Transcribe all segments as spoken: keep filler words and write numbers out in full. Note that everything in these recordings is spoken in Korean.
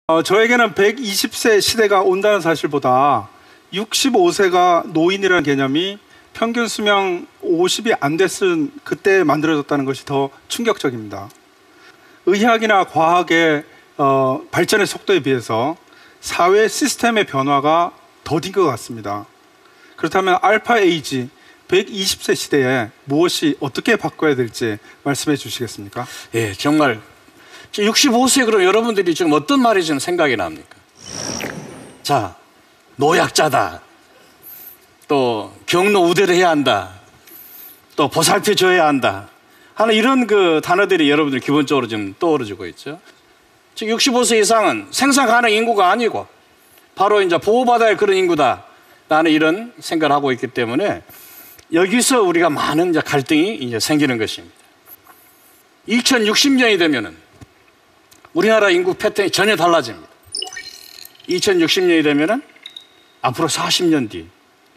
어, 저에게는 백이십 세 시대가 온다는 사실보다 육십오 세가 노인이라는 개념이 평균 수명 오십이 안 됐은 그때 만들어졌다는 것이 더 충격적입니다. 의학이나 과학의 어, 발전의 속도에 비해서 사회 시스템의 변화가 더딘 것 같습니다. 그렇다면 알파 에이지 백이십 세 시대에 무엇이 어떻게 바꿔야 될지 말씀해 주시겠습니까? 예, 정말 육십오 세 그럼 여러분들이 지금 어떤 말이 지금 생각이 납니까? 자, 노약자다. 또 경로 우대를 해야 한다. 또 보살펴줘야 한다. 하는 이런 그 단어들이 여러분들 기본적으로 지금 떠오르고 있죠. 즉 육십오 세 이상은 생산 가능 인구가 아니고 바로 이제 보호받아야 할 그런 인구다. 라는 이런 생각을 하고 있기 때문에 여기서 우리가 많은 이제 갈등이 이제 생기는 것입니다. 이천육십 년이 되면은 우리나라 인구 패턴이 전혀 달라집니다. 이천육십 년이 되면은 앞으로 사십 년 뒤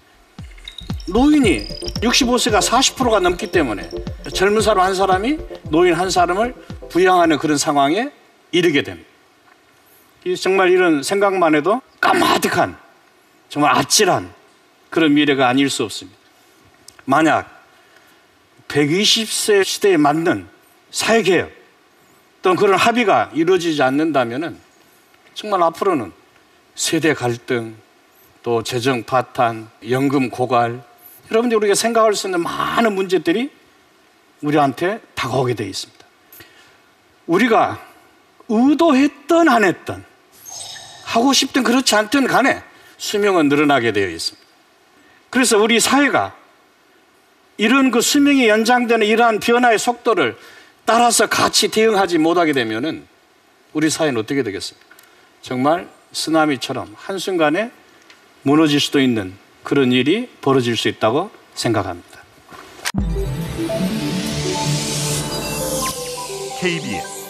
노인이 육십오 세가 사십 퍼센트가 넘기 때문에 젊은 사람 한 사람이 노인 한 사람을 부양하는 그런 상황에 이르게 됩니다. 정말 이런 생각만 해도 까마득한 정말 아찔한 그런 미래가 아닐 수 없습니다. 만약 백이십 세 시대에 맞는 사회개혁 또는 그런 합의가 이루어지지 않는다면 정말 앞으로는 세대 갈등, 또 재정 파탄, 연금 고갈, 여러분들이 우리가 생각할 수 있는 많은 문제들이 우리한테 다가오게 되어 있습니다. 우리가 의도했든 안 했든 하고 싶든 그렇지 않든 간에 수명은 늘어나게 되어 있습니다. 그래서 우리 사회가 이런 그 수명이 연장되는 이러한 변화의 속도를 따라서 같이 대응하지 못하게 되면은 우리 사회는 어떻게 되겠습니까? 정말 쓰나미처럼 한순간에 무너질 수도 있는 그런 일이 벌어질 수 있다고 생각합니다. 케이비에스